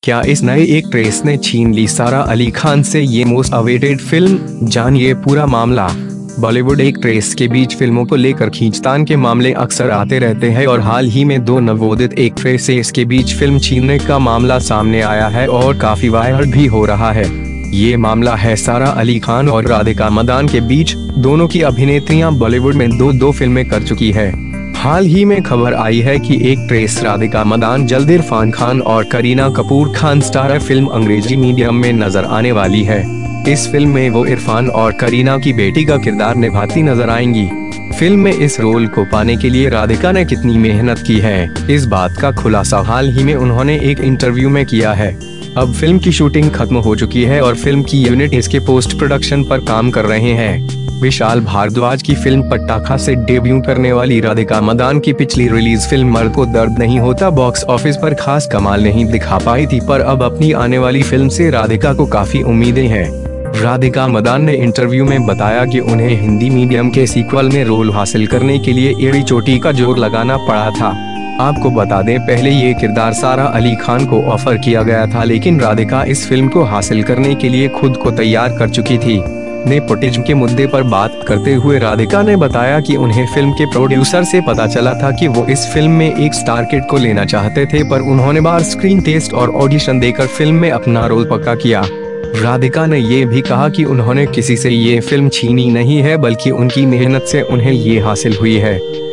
क्या इस नए एक्ट्रेस ने छीन ली सारा अली खान से ये मोस्ट अवेटेड फिल्म? जानिए पूरा मामला। बॉलीवुड एक्ट्रेस के बीच फिल्मों को लेकर खींचतान के मामले अक्सर आते रहते हैं और हाल ही में दो नवोदित एक्ट्रेसेस के बीच फिल्म छीनने का मामला सामने आया है और काफी वायरल भी हो रहा है। ये मामला है सारा अली खान और राधिका मदान के बीच। दोनों की अभिनेत्रियां बॉलीवुड में दो फिल्में कर चुकी है। हाल ही में खबर आई है कि एक्ट्रेस राधिका मदान जल्द इरफान खान और Kareena Kapoor Khan starrer film Angrezi medium में नजर आने वाली है। इस फिल्म में वो इरफान और करीना की बेटी का किरदार निभाती नजर आएंगी। फिल्म में इस रोल को पाने के लिए राधिका ने कितनी मेहनत की है, इस बात का खुलासा हाल ही में उन्होंने एक इंटरव्यू में किया है। अब फिल्म की शूटिंग खत्म हो चुकी है और फिल्म की यूनिट इसके पोस्ट प्रोडक्शन पर काम कर रहे हैं। विशाल भारद्वाज की फिल्म पटाखा से डेब्यू करने वाली राधिका मदान की पिछली रिलीज फिल्म मर्द को दर्द नहीं होता बॉक्स ऑफिस पर खास कमाल नहीं दिखा पाई थी, पर अब अपनी आने वाली फिल्म से राधिका को काफी उम्मीदें हैं। राधिका मदान ने इंटरव्यू में बताया कि उन्हें हिंदी मीडियम के सीक्वल में रोल हासिल करने के लिए एड़ी चोटी का जोर लगाना पड़ा था। आपको बता दें, पहले ये किरदार सारा अली खान को ऑफर किया गया था, लेकिन राधिका इस फिल्म को हासिल करने के लिए खुद को तैयार कर चुकी थी। नेपोटिज्म के मुद्दे पर बात करते हुए राधिका ने बताया कि उन्हें फिल्म के प्रोड्यूसर से पता चला था कि वो इस फिल्म में एक स्टार किड को लेना चाहते थे, पर उन्होंने बार स्क्रीन टेस्ट और ऑडिशन देकर फिल्म में अपना रोल पक्का किया। राधिका ने ये भी कहा कि उन्होंने किसी से ये फिल्म छीनी नहीं है, बल्कि उनकी मेहनत से उन्हें ये हासिल हुई है।